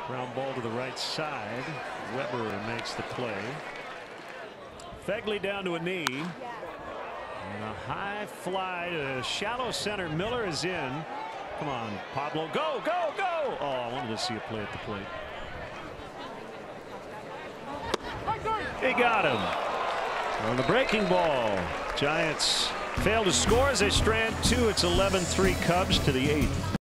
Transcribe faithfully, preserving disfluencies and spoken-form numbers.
Ground ball to the right side. Weber makes the play. Fegley down to a knee. And a high fly to shallow center. Miller is in. Come on, Pablo. Go, go, go. Oh, I wanted to see a play at the plate. He got him. On the breaking ball. Giants fail to score as they strand two. It's eleven three Cubs to the eighth.